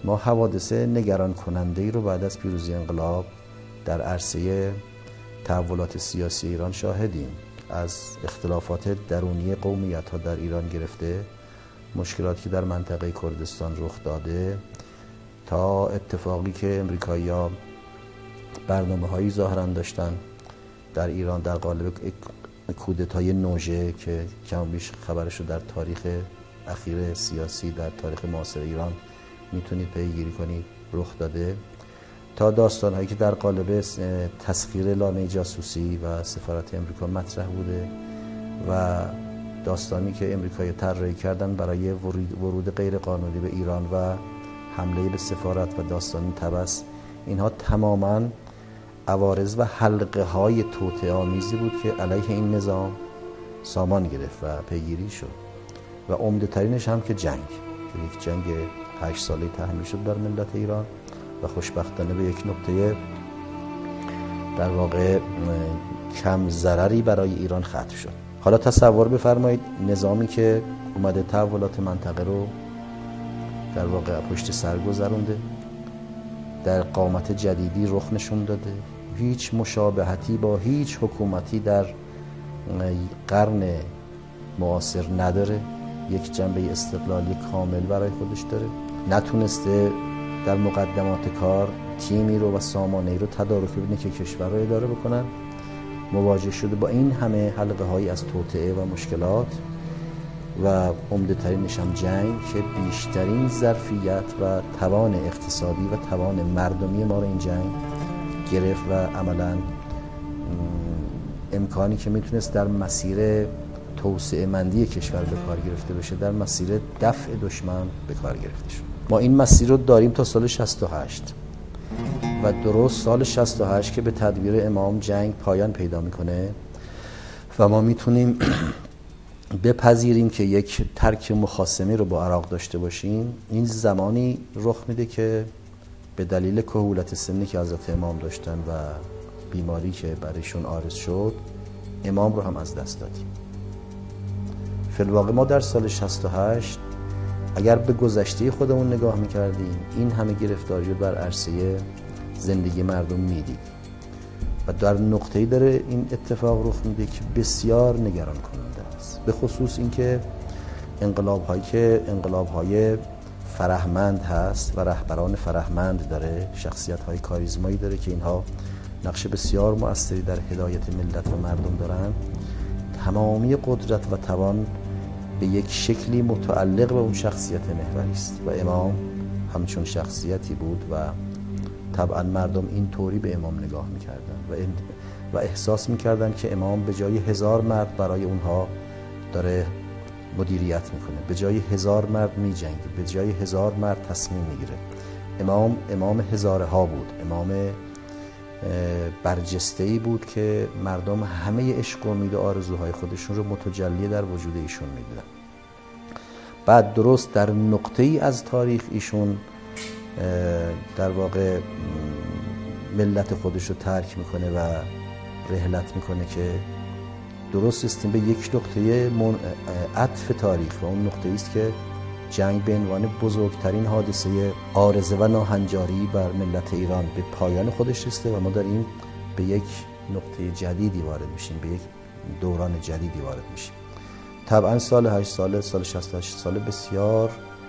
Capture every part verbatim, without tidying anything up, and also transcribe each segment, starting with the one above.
ما حوادث نگران کننده ای رو بعد از پیروزی انقلاب در عرصه تحولات سیاسی ایران شاهدیم. از اختلافات درونی قومیت ها در ایران گرفته، مشکلاتی که در منطقه کردستان رخ داده، تا اتفاقی که امریکایی‌ها برنامه هایی ظاهرا داشتن در ایران در قالب کودتای نوژه که کم بیش خبرش رو در تاریخ اخیر سیاسی در تاریخ معاصر ایران میتونید پیگیری کنید رخ داده، تا داستان هایی که در قالب تسخیر لانه جاسوسی و سفارت امریکا مطرح بوده و داستانی که امریکایی طراحی کردن برای ورود غیر قانونی به ایران و حمله به سفارت و داستان طبس. اینها تماما عوارض و حلقه های توطئه آمیزی بود که علیه این نظام سامان گرفت و پیگیری شد و عمده ترینش هم که جنگ که یک جنگ هشت ساله تحمیل شد بر ملت ایران و خوشبختانه به یک نقطه در واقع کم ضرری برای ایران ختم شد. حالا تصور بفرمایید نظامی که اومده تحولات منطقه رو در واقع پشت سر گذرونده، در قامت جدیدی رخ نشون داده، هیچ مشابهتی با هیچ حکومتی در قرن معاصر نداره، یک جنبه استقلالی کامل برای خودش داره، نتونسته در مقدمات کار تیمی رو و سامانه‌ای رو تدارک ببینه که کشور رو اداره بکنن. مواجه شده با این همه حلقه هایی از توطئه و مشکلات و عمده ترینش هم جنگ که بیشترین ظرفیت و توان اقتصادی و توان مردمی ما رو این جنگ گرفت و عملاً امکانی که میتونست در مسیر توسعه مندی کشور به کار گرفته بشه در مسیر دفع دشمن به کار گرفته شد. ما این مسیر رو داریم تا سال شصت و هشت و درست سال شصت و هشت که به تدبیر امام جنگ پایان پیدا میکنه و ما میتونیم بپذیریم که یک ترک مخاصمه رو با عراق داشته باشیم. این زمانی رخ میده که به دلیل کهولت سنی که حضرت امام داشتن و بیماری که برایشون عارض شد امام رو هم از دست دادیم. فی الواقع ما در سال شصت و هشت اگر به گذشته خودمون نگاه میکردیم این همه گرفتاری رو بر عرصه زندگی مردم میدید و در نقطه‌ای داره این اتفاق رخ میده که بسیار نگران کننده است، به خصوص اینکه انقلاب هایی که انقلاب های فرهمند هست و رهبران فرهمند داره، شخصیت های کاریزمایی داره که اینها نقش بسیار مؤثری در هدایت ملت و مردم دارن، تمامی قدرت و توان به یک شکلی متعلق به اون شخصیت محوری است و امام همچون شخصیتی بود و طبعا مردم این طوری به امام نگاه میکردن و, و احساس میکردن که امام به جای هزار مرد برای اونها داره مدیریت میکنه، به جای هزار مرد میجنگه، به جای هزار مرد تصمیم میگیره. امام امام هزاره ها بود، امام برجسته‌ای بود که مردم همه عشق و امید و آرزوهای خودشون رو متجلی در وجود ایشون میدیدن. بعد درست در نقطه‌ای از تاریخ ایشون در واقع ملت خودش رو ترک میکنه و رحلت میکنه که درست استیم به یک نقطه عطف تاریخ و اون نقطه‌ای است که جنگ به عنوان بزرگترین حادثه عارضه و ناهنجاری بر ملت ایران به پایان خودش رسیده و ما داریم به یک نقطه جدیدی وارد میشیم، به یک دوران جدیدی وارد میشیم. طبعا سال هشت ساله سال شصت و هشت ساله بسیار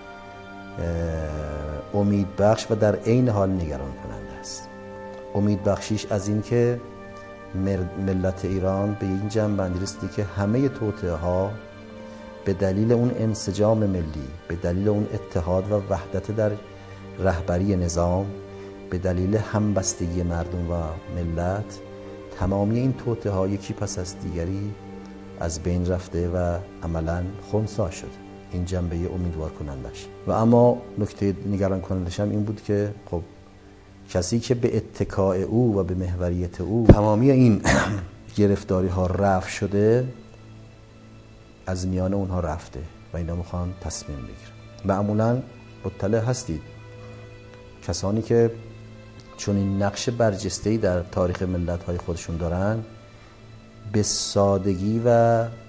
امید بخش و در عین حال نگران کننده است. امید بخشیش از این که ملت ایران به این جنبندی رسیده که همه توطئه ها به دلیل اون انسجام ملی، به دلیل اون اتحاد و وحدت در رهبری نظام، به دلیل همبستگی مردم و ملت، تمامی این توطئه ها یکی پس از دیگری از بین رفته و عملاً خنثی شده. این جنبه امیدوار کنندش. و اما نکته نگران کنندش هم این بود که خب کسی که به اتکاء او و به محوریت او تمامی این گرفتاری ها رفع شده از میان اونها رفته و اینا میخوان تصمیم بگیرن. معمولا مطلع هستید کسانی که چون این نقش برجسته‌ای در تاریخ ملت‌های خودشون دارن به سادگی و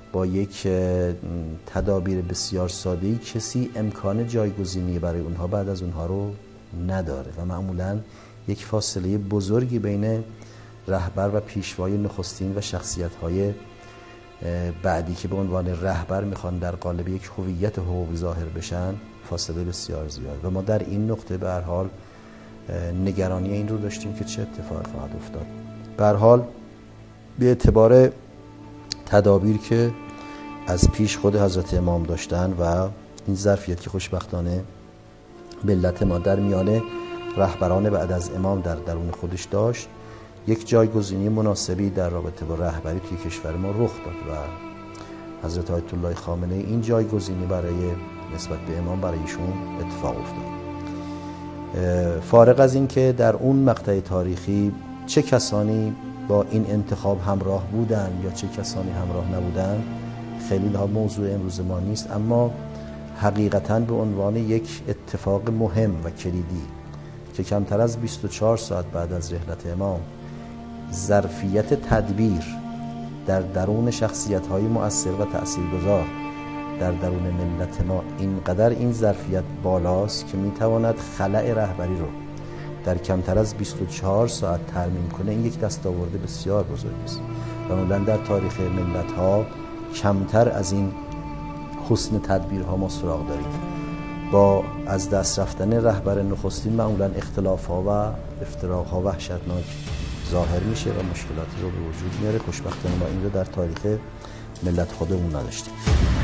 با یک تدابیر بسیار ساده‌ای کسی امکان جایگزینی برای اونها بعد از اونها رو نداره و معمولاً یک فاصله بزرگی بین رهبر و پیشوای نخستین و شخصیت‌های بعدی که به عنوان رهبر میخوان در قالب یک هویت حقوقی ظاهر بشن فاصله بسیار زیاد و ما در این نقطه به هر حال نگرانی این رو داشتیم که چه اتفاقی خواهد افتاد. به هر حال به اعتبار تدابیر که از پیش خود حضرت امام داشتن و این ظرفیت که خوشبختانه ملت ما در میان رهبران بعد از امام در درون خودش داشت، یک جایگزینی مناسبی در رابطه با رهبری توی کشور ما رخ داد و حضرت آیت الله خامنه ای این جایگزینی برای نسبت به امام برای ایشون اتفاق افتاد. فارغ از این که در اون مقطع تاریخی چه کسانی با این انتخاب همراه بودن یا چه کسانی همراه نبودن خیلی ها موضوع امروز ما نیست، اما حقیقتاً به عنوان یک اتفاق مهم و کلیدی که کمتر از بیست و چهار ساعت بعد از رحلت امام ظرفیت تدبیر در درون شخصیت‌های مؤثر و تأثیرگذار در درون ملت ما اینقدر این ظرفیت بالاست که میتواند خلأ رهبری رو در کمتر از بیست و چهار ساعت ترمیم کنه. این یک دستاورد بسیار بزرگی است و معمولاً در تاریخ ملت‌ها کمتر از این حسن تدبیرها ما سراغ داریم. با از دست رفتن رهبر نخستین معمولاً اختلاف‌ها و افتراق‌ها وحشتناک ظاهر میشه و مشکلاتی رو به وجود میاره. خوشبختانه ما این رو در تاریخ ملت خودمون نداشتیم.